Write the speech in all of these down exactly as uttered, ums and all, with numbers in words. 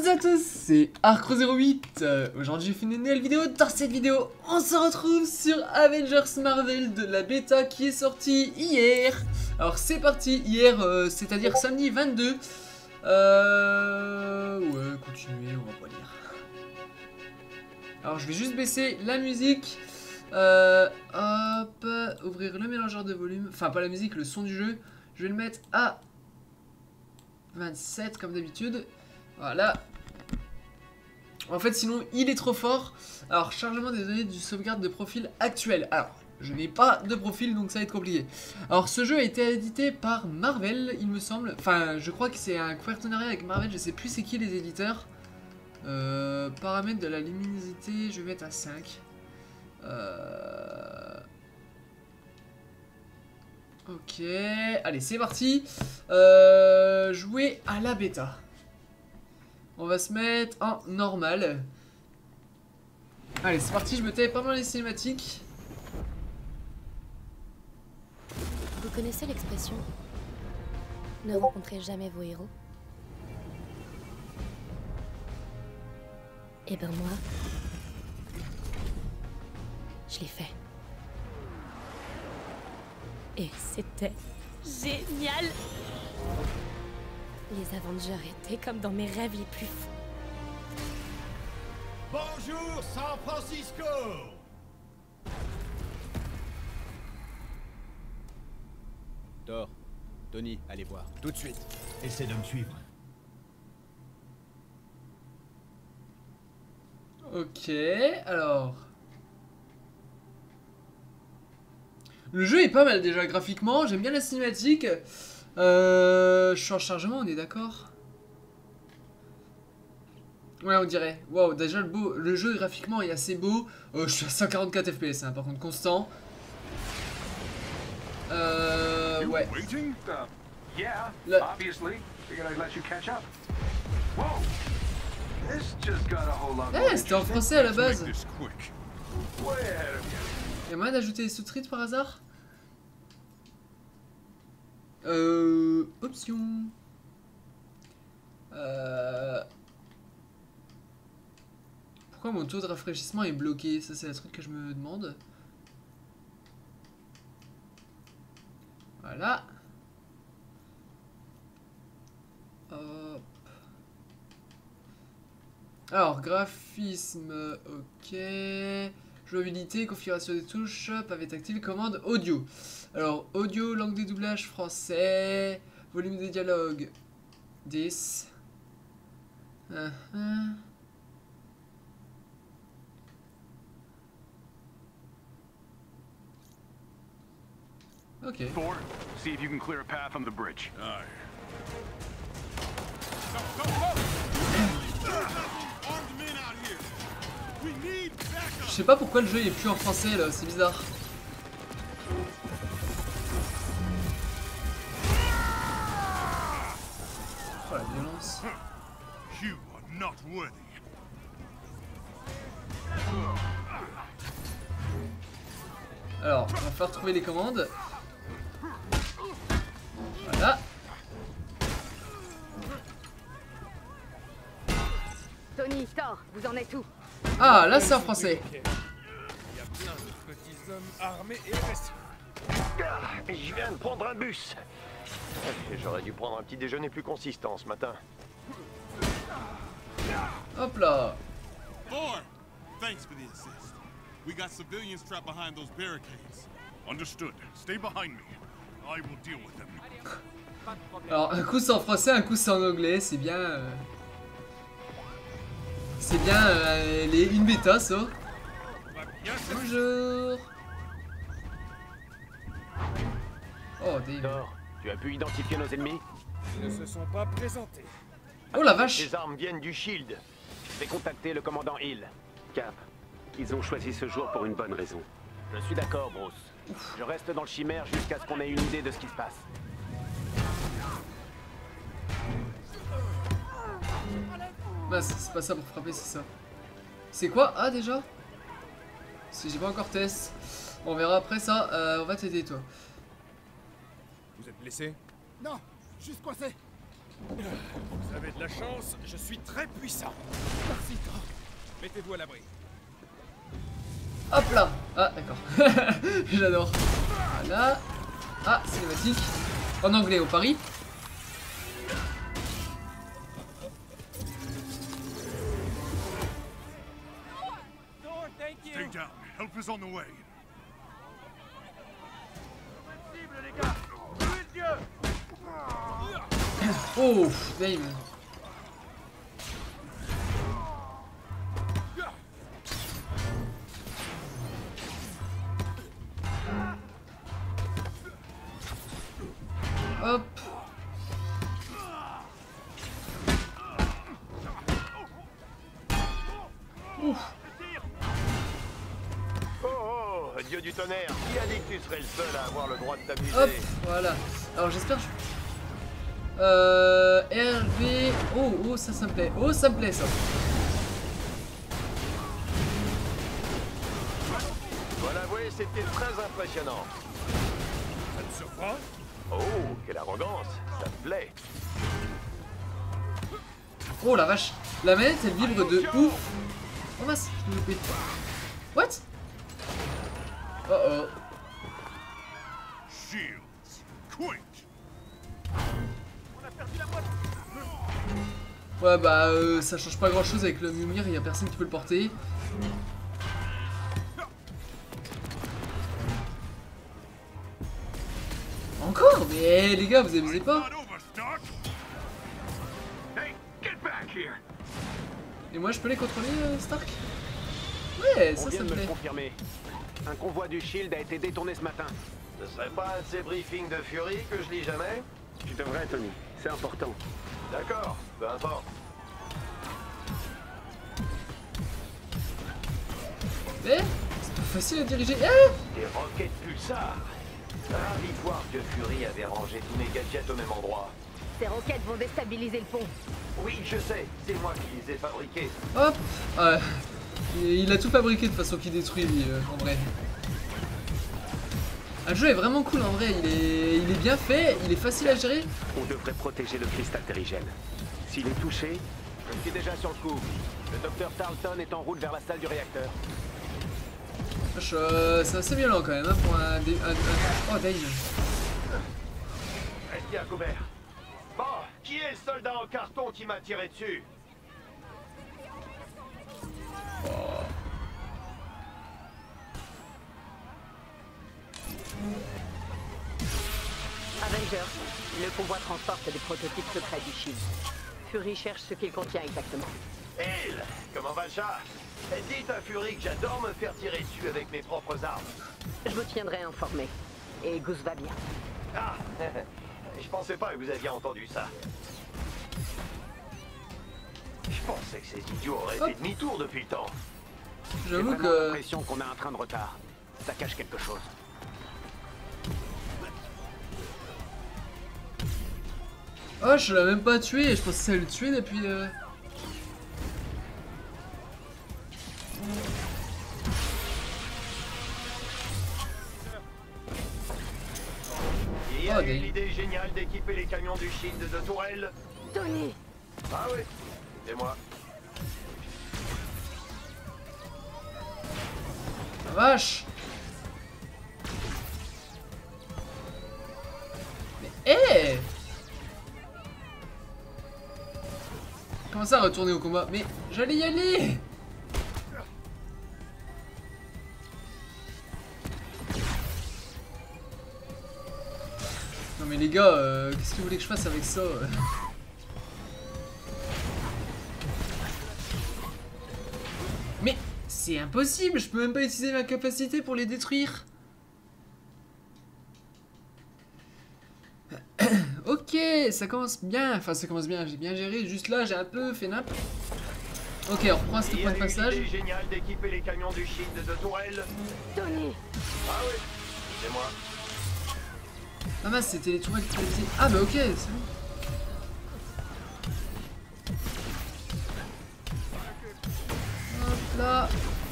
toutes et à tous, c'est Arcro zéro huit. Euh, Aujourd'hui, je fais une nouvelle vidéo. Dans cette vidéo, on se retrouve sur Avengers Marvel de la bêta qui est sortie hier. Alors, c'est parti, hier, euh, c'est-à-dire samedi vingt-deux. Euh... Ouais, continuez, on va pas lire. Alors, je vais juste baisser la musique. Euh, hop, ouvrir le mélangeur de volume. Enfin, pas la musique, le son du jeu. Je vais le mettre à vingt-sept comme d'habitude. Voilà. En fait, sinon, il est trop fort. Alors, chargement des données du sauvegarde de profil actuel. Alors, je n'ai pas de profil, donc ça va être compliqué. Alors, ce jeu a été édité par Marvel, il me semble. Enfin, je crois que c'est un partenariat avec Marvel. Je sais plus c'est qui les éditeurs. Euh, paramètres de la luminosité, je vais mettre à cinq. Euh... Ok, allez, c'est parti. Euh, jouer à la bêta. On va se mettre en normal. Allez, c'est parti, je me tais pas mal les cinématiques. Vous connaissez l'expression « Ne rencontrez jamais vos héros » ? Eh ben moi, je l'ai fait. Et c'était génial! Les Avengers étaient comme dans mes rêves les plus fous. Bonjour San Francisco! Thor, Tony, allez voir, tout de suite. Essaie de me suivre. Ok, alors... Le jeu est pas mal déjà graphiquement, j'aime bien la cinématique. Euh, je suis en chargement, on est d'accord? Ouais, on dirait. Waouh, déjà le, beau, le jeu graphiquement est assez beau. Euh, je suis à cent quarante-quatre F P S, hein, par contre constant. Euh, ouais. Là... Eh, c'était en français à la base. Y'a moyen d'ajouter des sous-titres par hasard? Euh... Option... Euh... Pourquoi mon taux de rafraîchissement est bloqué? Ça c'est le truc que je me demande. Voilà. Hop. Alors, graphisme, ok. Jouabilité, configuration des touches, pavé tactile, commande, audio. Alors, audio, langue des doublages, français. Volume des dialogues, dix. Uh -huh. Ok. Thor, see if you can clear a path on the bridge. Aye. Go, go, go! Armed men out here. We need backup. Je sais pas pourquoi le jeu est plus en français là, c'est bizarre. Oh la violence. You are not worthy. Alors, on va faire trouver les commandes. Voilà. Tony, Thor, vous en êtes où? Ah, là c'est en français. Il y a plein de petits hommes armés et agressifs. Je viens de prendre un bus. J'aurais dû prendre un petit déjeuner plus consistant ce matin. Hop là. Thor, thanks for the assist. We got civilians trapped behind those barricades. Understood. Stay behind me. I will deal with them. Alors, un coup c'est en français, un coup c'est en anglais, c'est bien... Euh... C'est bien euh, les... une bêta, ça. Bonjour. Oh, Dave. Thor, tu as pu identifier nos ennemis? Ils ne se sont pas présentés. Oh la vache. Les armes viennent du Shield. Je vais contacter le commandant Hill. Cap, ils ont choisi ce jour pour une bonne raison. Je suis d'accord, Bruce. Ouf. Je reste dans le chimère jusqu'à ce qu'on ait une idée de ce qui se passe. Bah, c'est pas ça pour frapper, c'est ça. C'est quoi? Ah, déjà? Si j'ai pas encore test. On verra après ça. Euh, on va t'aider, toi. Vous êtes blessé? Non, juste coincé. Vous avez de la chance, je suis très puissant. Merci, Thor. Mettez-vous à l'abri. Hop là. Ah d'accord. J'adore. Voilà. Ah, cinématique. En anglais au pari. Thor, thank you. Stay down. Help is on the way. Oh, Dame. Hop. Ouf. Oh oh, dieu du tonnerre, qui a dit que tu serais le seul à avoir le droit de t'amuser? Hop, voilà. Alors j'espère que je... Euh... R V... Oh, oh, ça, ça me plaît. Oh, ça me plaît, ça. Je dois l'avouer, c'était très impressionnant. Ça te surprend? Oh, quelle arrogance, ça me plaît. Oh la vache. La manette, elle vibre de ouf. Oh mince, je l'ai loupé. What? Oh oh. Shields, quick! Ouais bah euh, ça change pas grand chose avec le Mjolnir, il y a personne qui peut le porter. Encore? Mais les gars, vous abusez pas? Et moi je peux les contrôler, euh, Stark? Ouais, ça, On vient ça de me me le plaît. confirmer. Un convoi du Shield a été détourné ce matin. Ce serait pas un de ces briefings de Fury que je lis jamais? Tu devrais, Tony. C'est important. D'accord, peu importe. Eh? C'est pas facile à diriger. Eh? Des roquettes pulsars. Ravi de voir que Fury avait rangé tous mes gadgets au même endroit. Ces roquettes vont déstabiliser le pont. Oui, je sais, c'est moi qui les ai fabriqués. Hop. Ouais. Et il a tout fabriqué de façon qu'il détruit lui, euh, en vrai. Le jeu est vraiment cool en vrai, il est... il est bien fait, il est facile à gérer. On devrait protéger le cristal terrigène. S'il est touché, Je suis déjà sur le coup. le docteur Tarleton est en route vers la salle du réacteur. Wesh, euh, c'est assez violent quand même hein, pour un, dé- un, un... Oh Dane. Reste bien couvert. Bon, qui est le soldat en carton qui m'a tiré dessus? Avengers, le convoi transporte des prototypes secrets du Shield. Fury cherche ce qu'il contient exactement. Il, comment va le chat? Dites à Fury que j'adore me faire tirer dessus avec mes propres armes. Je vous tiendrai informé. Et Goose va bien. Ah, je pensais pas que vous aviez entendu ça. Je pensais que ces idiots auraient fait demi-tour depuis le temps. J'ai J'avoue vraiment que... l'impression qu'on a un train de retard. Ça cache quelque chose. Oh, je l'ai même pas tué, je pensais le tuer depuis... Euh... Il y a Oh, eu des- l'idée géniale d'équiper les camions du Shield de tourelles. Tony! Ah oui, c'est moi. La vache. Mais hé, comment ça retourner au combat? Mais j'allais y aller. Non mais les gars, euh, qu'est-ce que vous voulez que je fasse avec ça euh Mais c'est impossible, je peux même pas utiliser ma capacité pour les détruire. Ok, ça commence bien, enfin ça commence bien, j'ai bien géré, juste là j'ai un peu fait nappe. Ok, on reprend ce Il y point a de eu passage. l'idée géniale d'équiper les camions du Shield de tourelles. Tony! Ah oui, c'est moi. Ah mince, c'était les tourelles télévisées. Ah bah ok, c'est bon. Hop là.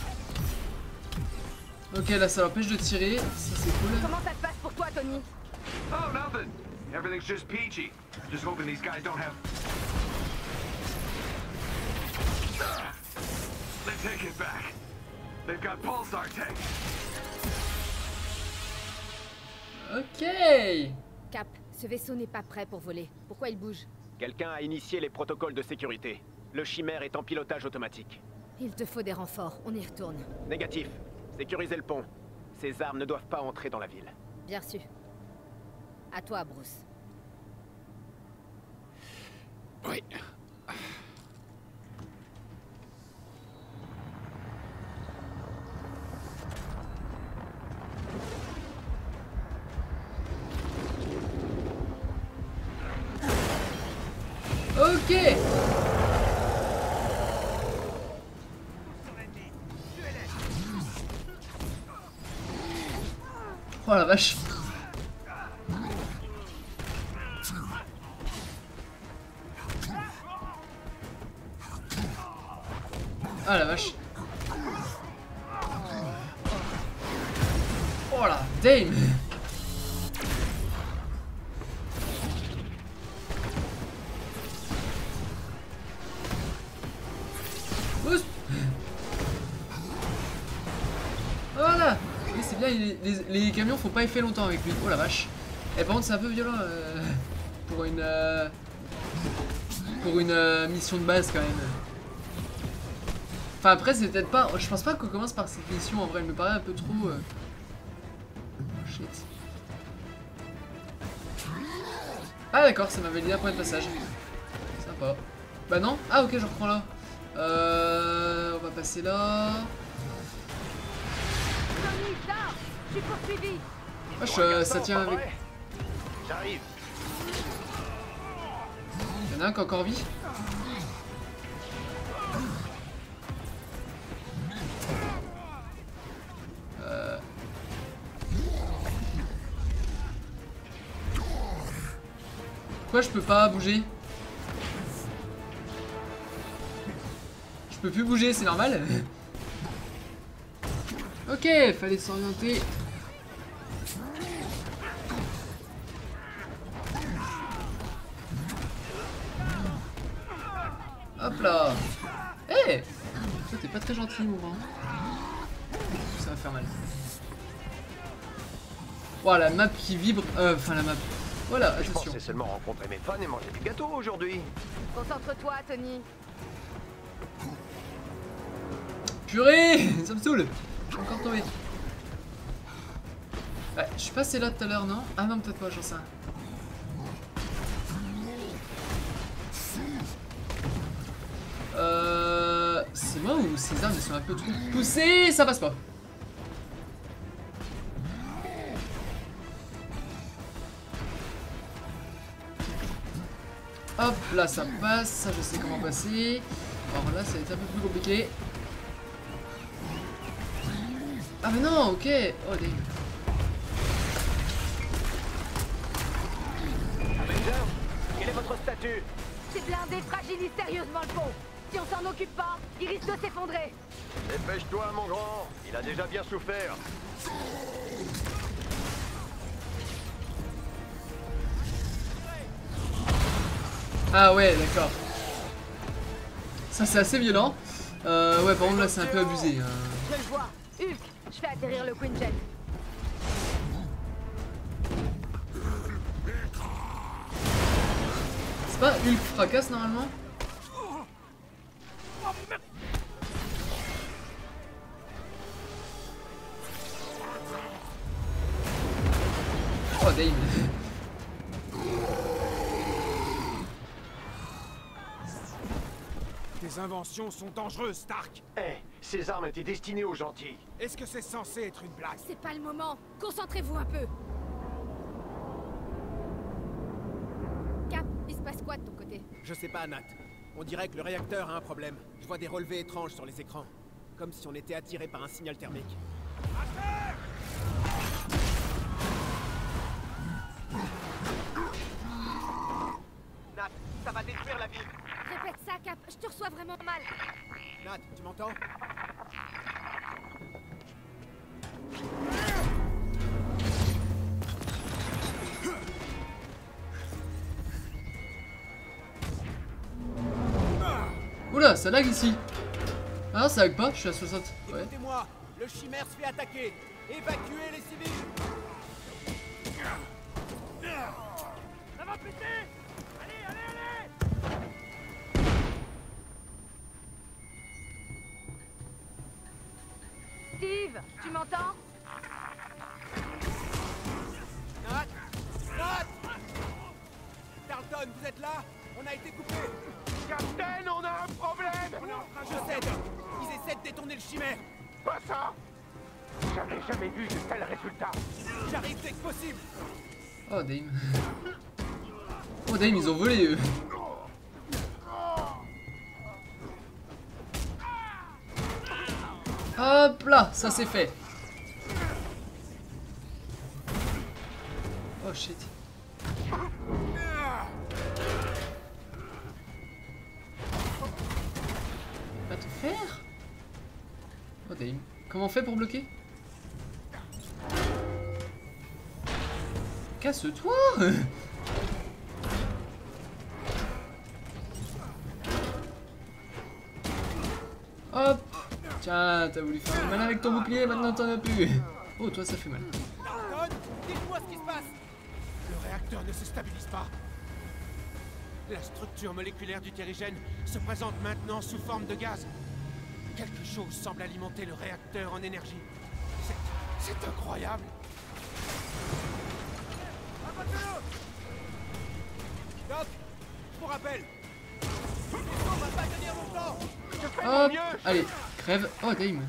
Ok, là ça l'empêche de tirer, ça c'est cool. Comment ça se passe pour toi, Tony? Oh, nothing. Everything's just peachy. Just hoping these guys don't have. They take it back. They've got pulsar tanks. Ok. Cap, ce vaisseau n'est pas prêt pour voler. Pourquoi il bouge? Quelqu'un a initié les protocoles de sécurité. Le chimère est en pilotage automatique. Il te faut des renforts, on y retourne. Négatif. Sécurisez le pont. Ces armes ne doivent pas entrer dans la ville. Bien reçu. À toi, Bruce. Oui. Ok. Oh la vache. Ah la vache. Oh la dame. Boost. Voilà. Oui, c'est bien, les, les, les camions font pas effet longtemps avec lui. Oh la vache. Et par contre c'est un peu violent euh, pour une euh, pour une euh, mission de base quand même. Enfin après c'est peut-être pas. Je pense pas qu'on commence par cette mission en vrai, elle me paraît un peu trop. Euh... Oh, shit. Ah d'accord, ça m'avait dit un point de passage. Sympa. Bah non. Ah ok, je reprends là. Euh. On va passer là. Je suis poursuivi. Wesh, euh, ça tient avec. J'arrive. Y'en a un qui a encore vie. Euh... Pourquoi je peux pas bouger? Je peux plus bouger, c'est normal. Ok, fallait s'orienter. Hop là. Eh hey, toi t'es pas très gentil, mon grand. Ça va faire mal. Wow, la map qui vibre. Euh, enfin la map. Voilà, Je attention. pensais seulement rencontrer mes fans et manger des gâteaux aujourd'hui. Concentre-toi, Tony. Purée, ça me saoule. Je suis encore tombé. Ouais, je suis passé là tout à l'heure, non? Ah non, peut-être pas, j'en sais rien. Euh... C'est moi ou ces armes ils sont un peu trop poussées? Ça passe pas. Hop, là ça passe, ça je sais comment passer. Alors là ça va être un peu plus compliqué. Ah mais non, ok. Oh dang. Avenger, quel est votre statut? Ces blindés fragilisent sérieusement le pont. Si on s'en occupe pas, il risque de s'effondrer. Dépêche-toi, mon grand. Il a déjà bien souffert. Ah ouais, d'accord. Ça c'est assez violent. Euh, ouais, par contre là c'est un peu abusé. Hein. Je le vois. Hulk, je fais atterrir le Quinjet. C'est pas Hulk fracasse normalement? Oh Dave. Tes inventions sont dangereuses, Stark. Eh, ces armes étaient destinées aux gentils. Est-ce que c'est censé être une blague? C'est pas le moment. Concentrez-vous un peu. Cap, il se passe quoi de ton côté? Je sais pas, Nat. On dirait que le réacteur a un problème. Je vois des relevés étranges sur les écrans. Comme si on était attiré par un signal thermique. Nat, ça va détruire la ville. Répète ça, Cap. Je te reçois vraiment mal. Nat, tu m'entends? Oula, ça lag ici. Ah, ça lag pas, je suis à soixante. Ouais. Écoutez-moi, le chimère se fait attaquer. Évacuez les civils. Ça va péter. Allez, allez, allez. Steve, tu m'entends? Nat, Nat, Carlton, vous êtes là? On a été coupé. Captain, on a un problème. On est en train, je cède. Ils essaient de détourner le chimère. Pas ça. J'avais jamais vu de tels résultats. J'arrive dès que possible. Oh, Dame. Oh, Dame, ils ont volé eux. Hop là, ça c'est fait. Oh shit. Va te faire. Oh Dame. Comment on fait pour bloquer? Casse-toi. Hop. Tiens, t'as voulu faire mal avec ton bouclier, maintenant t'en as plus. Oh, toi ça fait mal. Carlton, dites-moi ce qui se passe. Le réacteur ne se stabilise pas. La structure moléculaire du terrigène se présente maintenant sous forme de gaz. Quelque chose semble alimenter le réacteur en énergie. C'est... c'est incroyable. Doc, je vous rappelle. Le vaisseau va pas tenir longtemps. Hop. Allez, crève. Oh, Dame.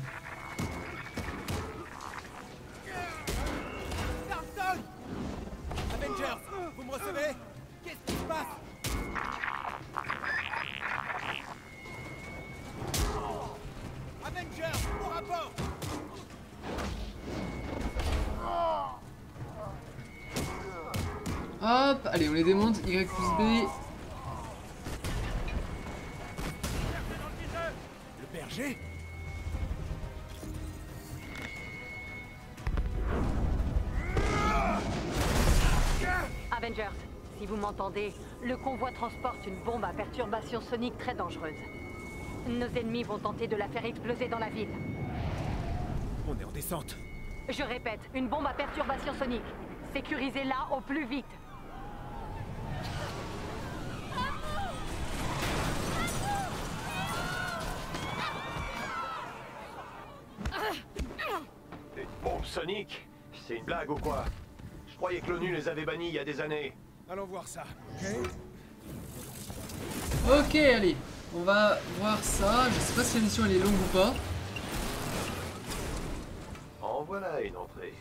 Carlton, Avengers, vous me recevez? Qu'est-ce qui se passe? Avengers, au rapport. Hop. Allez, on les démonte. Y plus B. Le berger? Avengers, si vous m'entendez, le convoi transporte une bombe à perturbation sonique très dangereuse. Nos ennemis vont tenter de la faire exploser dans la ville. On est en descente. Je répète, une bombe à perturbation sonique. Sécurisez-la au plus vite. Des bombes soniques? C'est une blague ou quoi? Je croyais que l'ONU les avait bannis il y a des années. Allons voir ça. Ok, allez. On va voir ça. Je sais pas si la mission elle est longue ou pas. En voilà une entrée.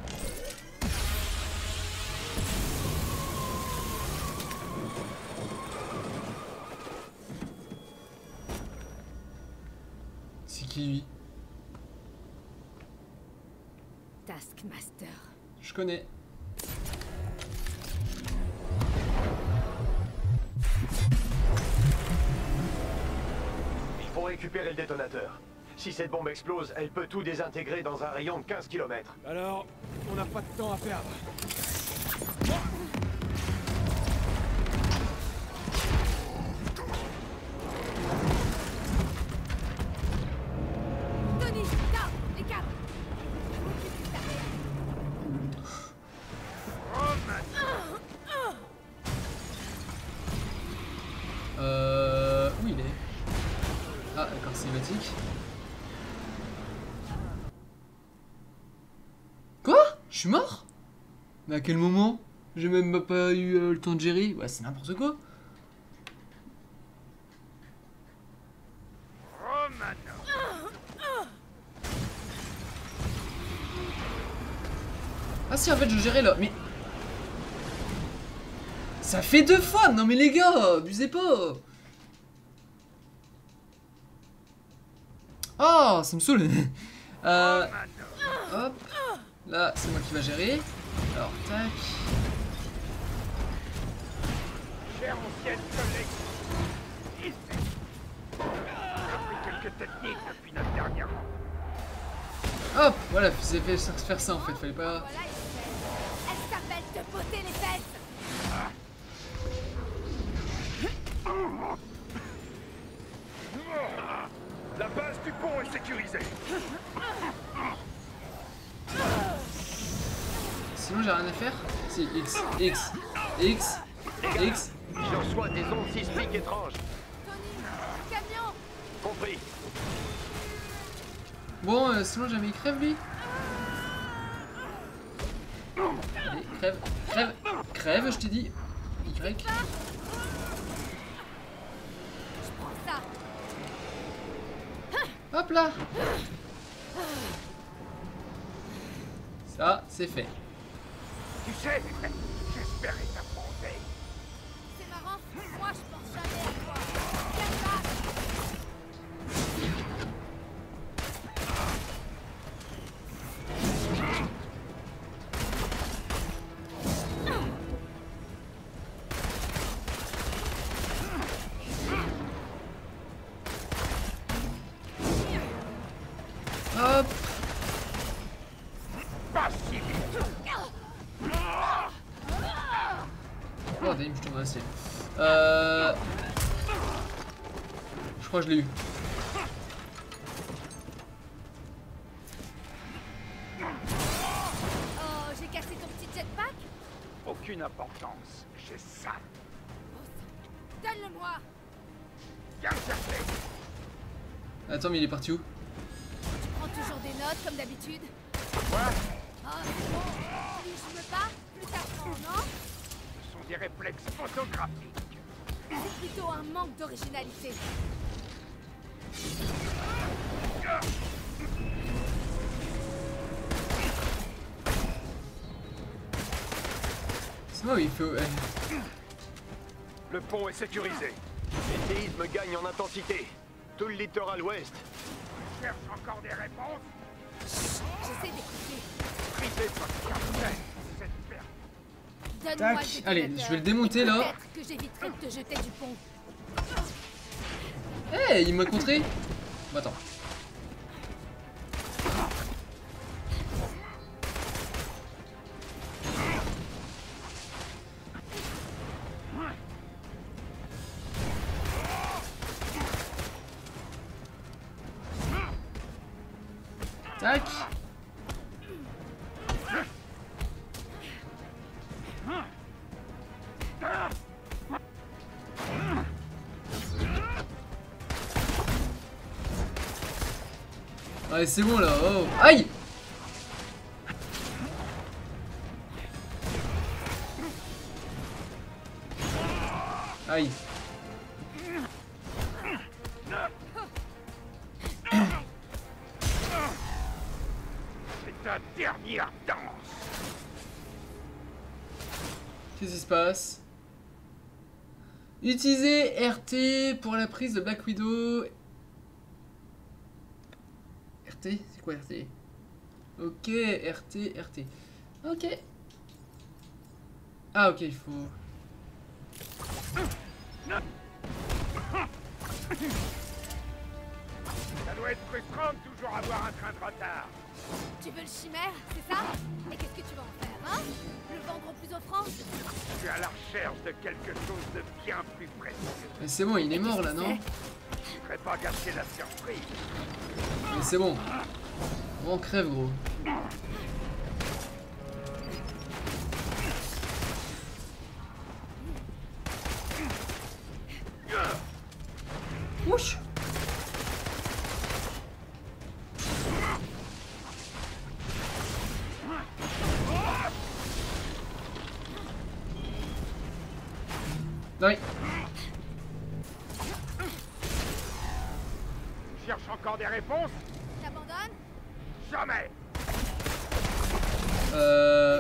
C'est qui lui? Taskmaster. Je connais. Il faut récupérer le détonateur. Si cette bombe explose, elle peut tout désintégrer dans un rayon de quinze kilomètres. Alors, on n'a pas de temps à perdre. Tony, là, les câbles. Euh... Où il est? Ah, d'accord, cinématique. Quoi? Je suis mort? Mais à quel moment? J'ai même pas eu euh, le temps de gérer. Ouais, c'est n'importe quoi. Ah si, en fait, je gérais là. Mais... ça fait deux fois. Non mais les gars, abusez pas. Oh, ça me saoule. euh, hop. Là, c'est moi qui va gérer. Alors, tac. Cher ancienne collègue, ici. J'ai pris quelques techniques depuis notre dernière rencontre. Hop, voilà, c'est fait faire ça en fait, fallait pas... Voilà, elle, elle s'appelle te botter les fesses. La base du pont est sécurisée. Sinon j'ai rien à faire. Si, X, X, X, X. Je reçois des ondes sismiques étranges. Tony, camion. Compris. Bon, euh, sinon jamais il crève lui. Allez, crève, crève, crève, je t'ai dit. Y. Je prends ça. Hop là. Ça, c'est fait. Tu sais, j'espérais t'affronter. C'est marrant, moi je pense jamais à toi. Viens là. Hop. Pas si vite. Oh, Daim, je tombe assez. Euh... Je crois que je l'ai eu. Oh, j'ai cassé ton petit jetpack. Aucune importance. J'ai ça. Donne-le-moi. Viens le chercher. Attends, mais il est parti où? Tu prends toujours des notes comme d'habitude. Quoi? Oh, c'est bon. Plus je me bats, plus t'apprends, non? Ce sont des réflexes photographiques. C'est plutôt un manque d'originalité. C'est moi où il fait... euh, Le pont est sécurisé. Les séismes gagnent en intensité. Tout le littoral ouest. Tu cherches encore des réponses? J'essaie d'écouter. Brisez votre capitaine. Cette perte. Donne-moi Tac. le Allez, détonateur. je vais le démonter, là. Peut-être que j'éviterai de te jeter du pont. Eh, hey, il m'a contré. Bon, attends. Tac. Ouais, c'est bon là. Oh. Aïe. Aïe. C'est ta dernière danse. Qu'est-ce qui se passe? Utilisez R T pour la prise de Black Widow. R T? C'est quoi R T? Ok, R T, R T. Ok. Ah ok, il faut... Ça doit être frustrant de toujours avoir un train de retard. Tu veux le chimère, c'est ça? Et qu'est-ce que tu vas en faire, hein? Le vendre au plus offrant? Je suis à la recherche de quelque chose de bien plus précieux. Mais c'est bon, il est mort là, non? Je voudrais pas gâcher la surprise. Mais c'est bon. On crève, gros. Ouch. Oui. Tu cherches encore des réponses? T'abandonnes? Jamais. Euh...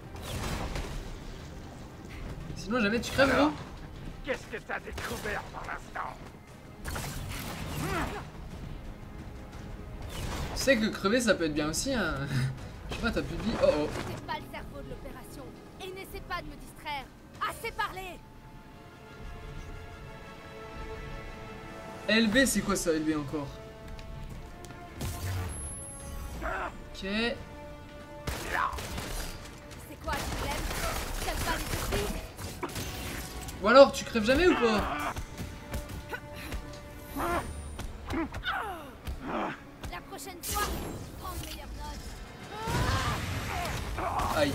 Sinon jamais tu crèves, gros. Qu'est-ce que t'as découvert pour l'instant? Tu sais que crever ça peut être bien aussi, hein. Je sais pas, t'as plus de vie. Oh oh. T'es pas le cerveau de l'opération. Et n'essaie pas de me distraire. Assez parlé! L B, c'est quoi ça, L B encore? Ok. C'est quoi le problème? T'aimes pas les surprises? Ou alors, tu crèves jamais ou pas? La prochaine fois, prends de meilleures notes. Aïe.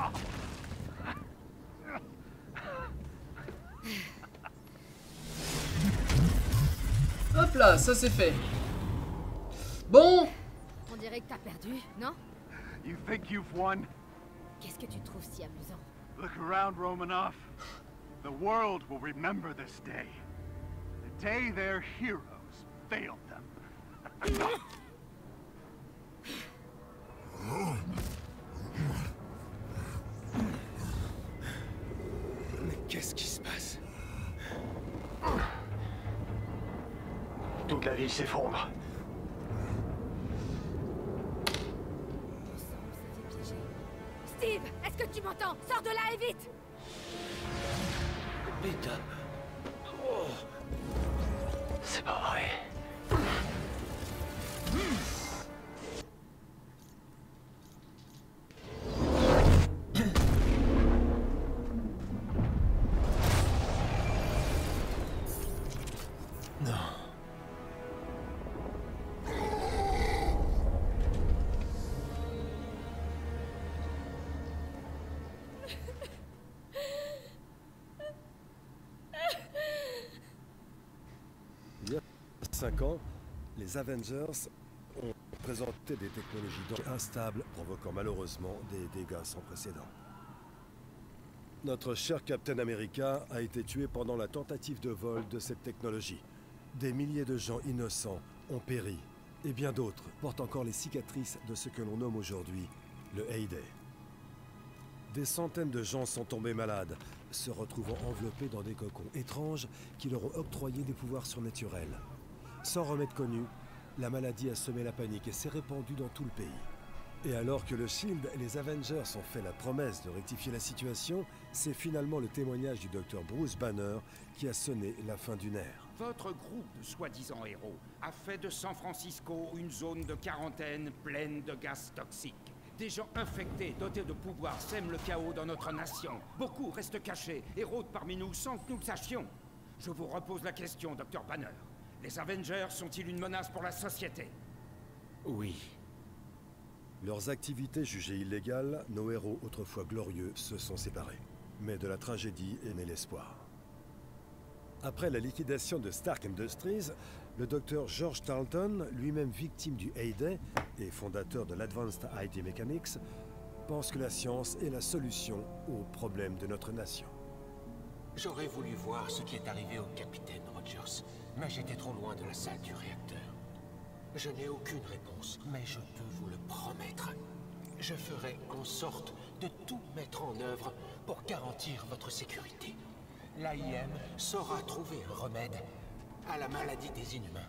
Hop là, ça c'est fait. Bon. On dirait que t'as perdu, non? You think you've won? Qu'est-ce que tu trouves si amusant? Look around, Romanov. The world will remember this day. The day their heroes failed them. Mais qu'est-ce qui se passe? Toute la ville s'effondre. Steve, est-ce que tu m'entends? Sors de là et vite! Putain. Oh. C'est pas vrai. Il y a cinq ans, les Avengers ont présenté des technologies instables, provoquant malheureusement des dégâts sans précédent. Notre cher Captain America a été tué pendant la tentative de vol de cette technologie. Des milliers de gens innocents ont péri, et bien d'autres portent encore les cicatrices de ce que l'on nomme aujourd'hui le Heyday. Des centaines de gens sont tombés malades, se retrouvant enveloppés dans des cocons étranges qui leur ont octroyé des pouvoirs surnaturels. Sans remède connu, la maladie a semé la panique et s'est répandue dans tout le pays. Et alors que le Shield et les Avengers ont fait la promesse de rectifier la situation, c'est finalement le témoignage du docteur Bruce Banner qui a sonné la fin d'une ère. Votre groupe de soi-disant héros a fait de San Francisco une zone de quarantaine pleine de gaz toxiques. Des gens infectés, dotés de pouvoirs, sèment le chaos dans notre nation. Beaucoup restent cachés et rôdent parmi nous sans que nous le sachions. Je vous repose la question, docteur Banner. Les Avengers sont-ils une menace pour la société? Oui. Leurs activités jugées illégales, nos héros autrefois glorieux se sont séparés. Mais de la tragédie est né l'espoir. Après la liquidation de Stark Industries, le docteur George Tarleton, lui-même victime du Heyday et fondateur de l'Advanced I T Mechanics, pense que la science est la solution aux problèmes de notre nation. J'aurais voulu voir ce qui est arrivé au capitaine Rogers, mais j'étais trop loin de la salle du réacteur. Je n'ai aucune réponse, mais je peux vous le promettre. Je ferai en sorte de tout mettre en œuvre pour garantir votre sécurité. L'A I M saura trouver un remède à la maladie des Inhumains.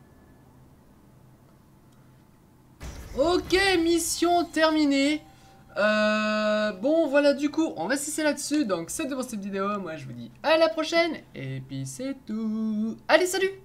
Ok, mission terminée. Euh, bon, voilà, du coup, on va cesser là-dessus. Donc, c'est tout pour cette vidéo. Moi, je vous dis à la prochaine. Et puis, c'est tout. Allez, salut!